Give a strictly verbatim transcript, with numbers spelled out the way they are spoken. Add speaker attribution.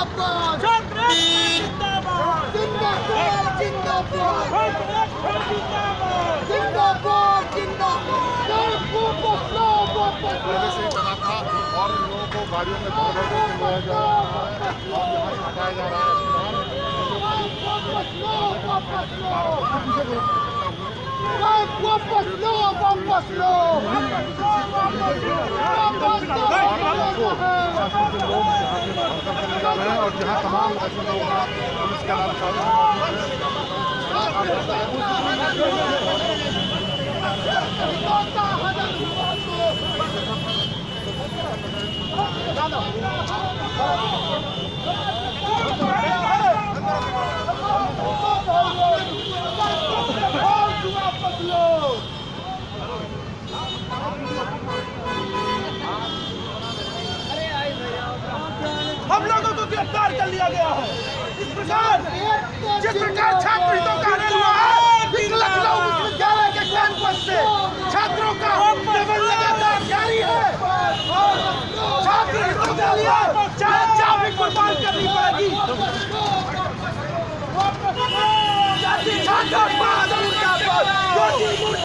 Speaker 1: जिंदाबाद
Speaker 2: छात्र जिंदाबाद
Speaker 1: जिंदाबाद जिंदाबाद
Speaker 2: जिंदाबाद
Speaker 1: जिंदाबाद जिंदाबाद वापस लो वापस लो
Speaker 3: पहले से ही बना था और इन लोगों को गाड़ियों में भर भर के लाया जा रहा है और यहाँ से हटाया जा रहा है।
Speaker 1: वापस लो वापस लो वापस लो वापस लो
Speaker 3: शासन के लोग यहाँ से हड़ताल करने जा रहे हैं और जहाँ तमाम ऐसे लोग हैं पुलिस के अलावा
Speaker 2: हम लोगों को गिरफ्तार कर लिया गया है। इस प्रकार जिस प्रकार छात्र हितों का आंदोलन हुआ है, लखनऊ विश्वविद्यालय के कैंपस से छात्रों का आंदोलन लगातार जारी है और छात्र हितों के लिए चाहे जान भी कुर्बान करनी पड़ेगी। छात्र